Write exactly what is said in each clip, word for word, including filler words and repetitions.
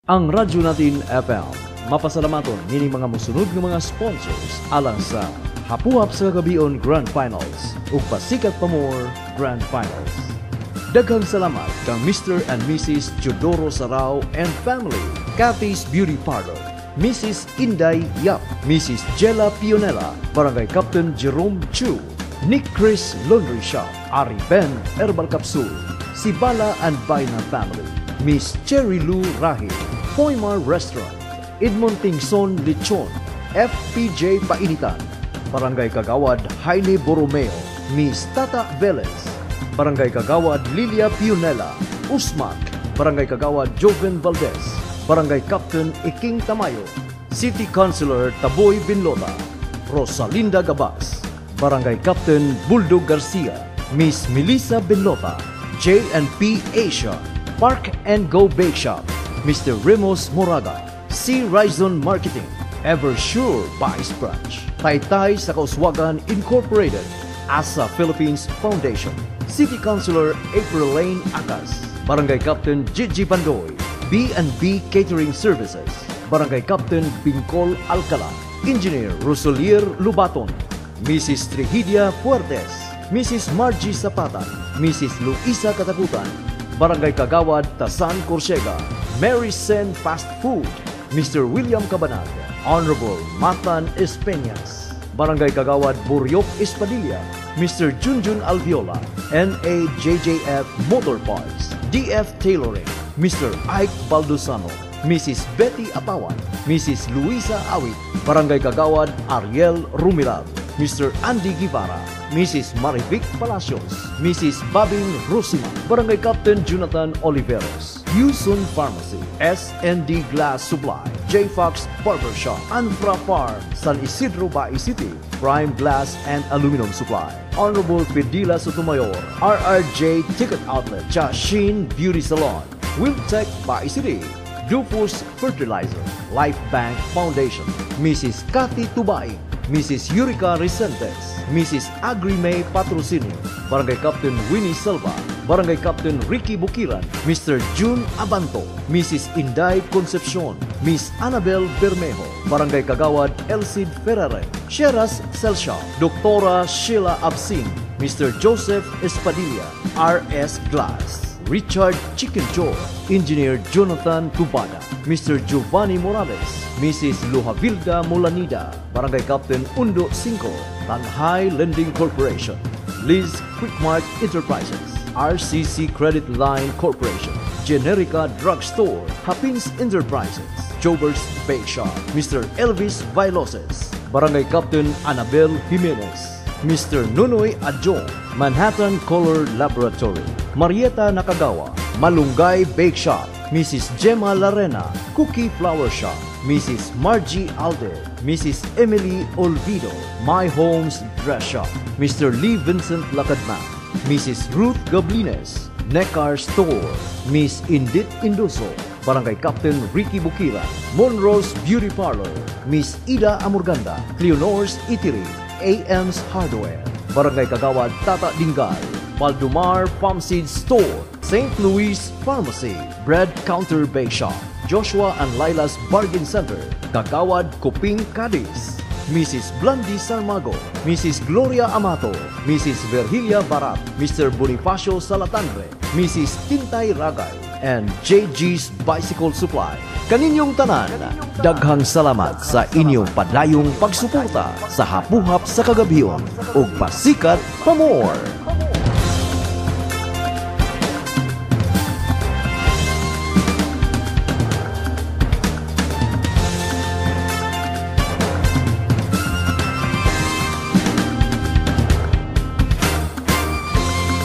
Ang radyo natin F M, mapasalamaton nini mga musunod ng mga sponsors alang sa Hapuhap sa Kagabion Grand Finals ug Pasikat pa more Grand Finals. Daghang salamat kang Mister and Missus Teodoro Sarao and family, Cathy's Beauty Parlor, Missus Inday Yap, Missus Jella Pionela, Barangay Captain Jerome Chu, Nick Chris Laundry Shop, Ari Ben Herbal Capsule, Sibala and Baina Family, Miss Cherry Lou Rahil, Poymar Restaurant, Edmond Tingson Lechon, F P J Painitan, Barangay Kagawad Jaime Borromeo, Miss Tata Velez, Barangay Kagawad Lilia Pionela, Usmac, Barangay Kagawad Joven Valdez, Barangay Captain Iking Tamayo, City Councilor Taboy Binlota, Rosalinda Gabas, Barangay Captain Buldog Garcia, Miss Melissa Binlota, J and P Asia, Park and Go Bake Shop, Mister Remos Moraga, C. Rizon Marketing, Eversure Vice Branch, Taytay sa Kauswagan Incorporated, Asa Philippines Foundation, City Councilor April Lane Akas, Barangay Captain Gigi Pandoy, B and B Catering Services, Barangay Captain Bingcol Alcala, Engineer Rosolier Lubaton, Missus Trihidia Fuertes, Missus Margie Zapata, Missus Luisa Katakutan, Barangay Kagawad Tasan Corsega, Mary Sen Fast Food, Mister William Cabanag, Honorable Matan Espeñas, Barangay Kagawad Buryok Espadilla, Mister Junjun Alviola, N A J J F Motor Parts, D F Tailoring, Mister Ike Baldosano, Missus Betty Apawan, Missus Luisa Awit, Barangay Kagawad Ariel Rumirab, Mister Andy Guevara, Missus Marivic Palacios, Missus Babing Rosima, Barangay Captain Jonathan Oliveros, Yusun Pharmacy, S and D Glass Supply, J Fox Barbershop, Anfra Farm, San Isidro Bai City, Prime Glass and Aluminum Supply, Honorable Pedila Sotomayor, R R J Ticket Outlet, Jashin Beauty Salon, Wiltech Bai City, Dufus Fertilizer, Life Bank Foundation, Missus Cathy Tubay, Missus Eureka Resentes, Missus Agrime Patrocinio, Barangay Captain Winnie Silva, Barangay Captain Ricky Bukiran, Mister June Abanto, Missus Inday Concepcion, Miss Annabel Bermejo, Barangay Kagawad Elcid Ferrare, Sheras Selsha, Doktora Sheila Absin, Mister Joseph Espadilla, R S Glass, Richard Chicken Joe, Engineer Jonathan Tubada, Mister Giovanni Morales, Missus Lujavilda Molanida, Barangay Captain Undo Cinco, Tanhay Lending Corporation, Liz Quickmart Enterprises, R C C Credit Line Corporation, Generica Drugstore, Hapins Enterprises, Jober's Bake Shop, Mister Elvis Vailoses, Barangay Captain Anabel Jimenez, Mister Nunoy Adjong, Manhattan Color Laboratory, Marieta Nakagawa, Malunggay Bake Shop, Missus Gemma Larena, Cookie Flower Shop, Missus Margie Alde, Missus Emily Olvido, My Homes Dress Shop, Mister Lee Vincent Lacadman, Missus Ruth Gablines, Neckar Store, Miss Indit Indoso, Barangay Captain Ricky Bukira, Monroe's Beauty Parlor, Miss Ida Amurganda, Cleonor's Eatery, A M's Hardware, Barangay Kagawad Tata Dingal, Valdumar Farm Seed Store, Saint Louis Pharmacy, Bread Counter Bake Shop, Joshua and Lila's Bargain Center, Kagawad Kuping Cadiz, Missus Blondie Sarmago, Missus Gloria Amato, Missus Virgilia Barat, Mister Bonifacio Salatandre, Missus Tintay Ragay, and J G's Bicycle Supply. Kaninyong tanan, daghang salamat sa inyong padayong pagsuporta sa Hapuhap sa Kagabion ug Pasikat pa more.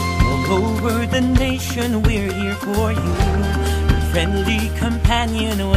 We're here for you, your friendly companion